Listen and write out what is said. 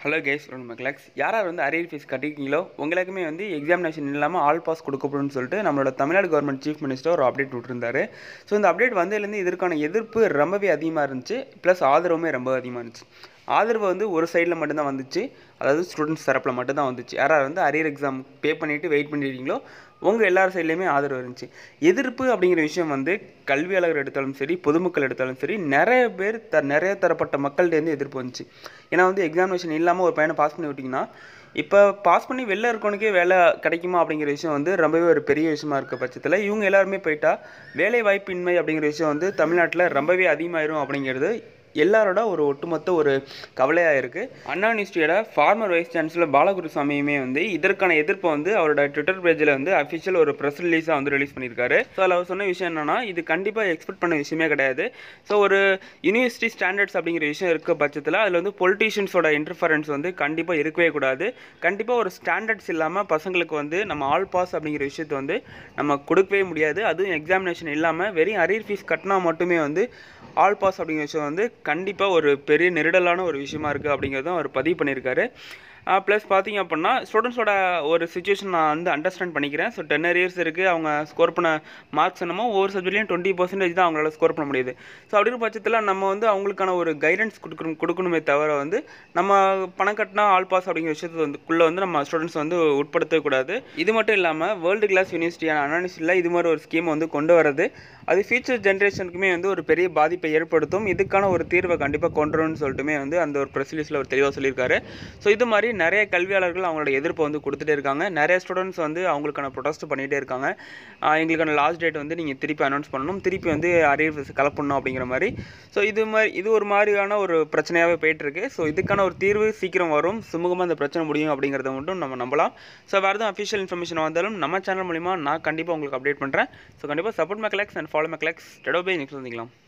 Hello guys from மெக்லெக்ஸ். யார் வந்து arrear fees கட்டிருக்கீங்களோ உங்களுக்குமே வந்து எக்ஸாமினேஷன் இல்லாமல் ஆல் பாஸ் கொடுக்கப்படும்னு சொல்லிட்டு நம்மளோட தமிழ்நாடு கவர்மெண்ட் சீஃப் மினிஸ்டர் ஒரு அப்டேட் விட்டுருந்தாரு. ஸோ இந்த அப்டேட் வந்ததுலேருந்து இதற்கான எதிர்ப்பு ரொம்பவே அதிகமாக இருந்துச்சு, ப்ளஸ் ஆதரவுமே ரொம்ப அதிகமாக இருந்துச்சு. ஆதரவு வந்து ஒரு சைடில் மட்டும்தான் வந்துச்சு, அதாவது ஸ்டூடெண்ட்ஸ் தரப்பில் மட்டும்தான் வந்துச்சு. யாராவது வந்து அரியர் எக்ஸாம் பே பண்ணிவிட்டு வெயிட் பண்ணியிருக்கீங்களோ உங்கள் எல்லார் சைட்லேயுமே ஆதரவு இருந்துச்சு. எதிர்ப்பு அப்படிங்கிற விஷயம் வந்து கல்வியாளர்கள் எடுத்தாலும் சரி, பொதுமக்கள் எடுத்தாலும் சரி, நிறைய பேர் நிறைய தரப்பட்ட மக்கள்கிட்டேருந்து எதிர்ப்பு வந்துச்சு. ஏன்னா வந்து எக்ஸாமினேஷன் இல்லாமல் ஒரு பையனை பாஸ் பண்ணி விட்டிங்கன்னா, இப்போ பாஸ் பண்ணி வெளில இருக்கவனுக்கே வேலை கிடைக்குமா அப்படிங்கிற விஷயம் வந்து ரொம்பவே ஒரு பெரிய விஷயமா இருக்க பட்சத்தில் இவங்க எல்லாருமே போயிட்டா வேலை வாய்ப்பின்மை அப்படிங்கிற விஷயம் வந்து தமிழ்நாட்டில் ரொம்பவே அதிகமாயிரும் அப்படிங்கிறது எல்லாரோட ஒரு ஒட்டுமொத்த ஒரு கவலையாக இருக்குது. அண்ணா யூனிவர்சிட்டியோட ஃபார்மர் வைஸ் சான்சலர் பாலகுருசாமியுமே வந்து இதற்கான எதிர்ப்பை வந்து அவரோட ட்விட்டர் பேஜில் வந்து அஃபிஷியல் ஒரு ப்ரெஸ் ரிலீஸாக வந்து ரிலீஸ் பண்ணியிருக்காரு. ஸோ அதில் அவர் சொன்ன விஷயம் என்னன்னா, இது கண்டிப்பாக எக்ஸ்பெக்ட் பண்ண விஷயமே கிடையாது. ஸோ ஒரு யூனிவர்சிட்டி ஸ்டாண்டர்ட்ஸ் அப்படிங்கிற விஷயம் இருக்க பட்சத்தில் அதில் வந்து பொலிட்டீஷியன்ஸோட இன்டர்ஃபரன்ஸ் வந்து கண்டிப்பாக இருக்கவே கூடாது. கண்டிப்பாக ஒரு ஸ்டாண்டர்ட்ஸ் இல்லாமல் பசங்களுக்கு வந்து நம்ம ஆல் பாஸ் அப்படிங்கிற விஷயத்தை வந்து நம்ம கொடுக்கவே முடியாது. அதுவும் எக்ஸாமினேஷன் இல்லாமல் வெறும் அரியர் ஃபீஸ் கட்டினா மட்டுமே வந்து ஆல் பாஸ் அப்படிங்கிற விஷயம் வந்து கண்டிப்பாக ஒரு பெரிய நெருடலான ஒரு விஷயமா இருக்குது அப்படிங்கிறதும் அவர் பதிவு பண்ணியிருக்காரு. ப்ளஸ் பார்த்திங்க அப்படின்னா ஸ்டூடெண்ட்ஸோட ஒரு சுச்சுவேஷன் நான் வந்து அண்டர்ஸ்டாண்ட் பண்ணிக்கிறேன். ஸோ 10 இயர்ஸ் இருக்குது, அவங்க ஸ்கோர் பண்ண மார்க்ஸ் என்னமோ ஒவ்வொரு சப்ஜெக்ட்லேயும் 20% தான் அவங்களால ஸ்கோர் பண்ண முடியுது. ஸோ அப்படிங்கிற பட்சத்தில் நம்ம வந்து அவங்களுக்கான ஒரு கைடன்ஸ் கொடுக்கணுமே தவிர வந்து நம்ம பணம் கட்டினா ஆல் பாஸ் அப்படிங்கிற விஷயத்தை வந்துக்குள்ளே வந்து நம்ம ஸ்டூடெண்ட்ஸ் வந்து உட்படுத்தக்கூடாது. இது மட்டும் இல்லாமல் வேர்ல்டு கிளாஸ் யூனிவர்சிட்டியான அண்ணா யூனிவர்சிட்டியில் இது மாதிரி ஒரு ஸ்கீம் வந்து கொண்டு வரது அது ஃபியூச்சர் ஜென்ரேஷனுக்குமே வந்து ஒரு பெரிய பாதிப்பை ஏற்படுத்தும். இதுக்கான ஒரு தீர்வை கண்டிப்பாக கொண்டு வரணும்னு சொல்லிட்டுமே வந்து அந்த ஒரு ப்ரெஸ் ரிலீஸில் ஒரு தெளிவாக சொல்லியிருக்காரு. ஸோ இது மாதிரி நிறைய கல்வியாளர்கள் அவங்களோட எதிர்ப்பை வந்து கொடுத்துட்டே இருக்காங்க. நிறைய ஸ்டூடெண்ட்ஸ் வந்து அவங்களுக்கான ப்ரொடெஸ்ட் பண்ணிகிட்டே இருக்காங்க. எங்களுக்கான லாஸ்ட் டேட் வந்து நீங்கள் திருப்பி அனௌன்ஸ் பண்ணணும், திருப்பி வந்து அரியர் ஃபீஸ் கலெக்ட் பண்ணணும் அப்படிங்கிற மாதிரி. ஸோ இது ஒரு மாதிரியான ஒரு பிரச்சனையாகவே போயிட்டுருக்கு. ஸோ இதுக்கான ஒரு தீர்வு சீக்கிரம் வரும், சுமூகமாக இந்த பிரச்சனை முடியும் அப்படிங்கிறத மட்டும் நம்ம நம்பலாம். ஸோ வேறு எதுவும் அஃபிஷியல் இன்ஃபர்மேஷன் வந்தாலும் நம்ம சேனல் மூலிமா நான் கண்டிப்பாக உங்களுக்கு அப்டேட் பண்ணுறேன். ஸோ கண்டிப்பாக support MECHALEX and follow MECHALEX. டெடோ பை நெக்ஸ்ட் வந்துக்கலாம்.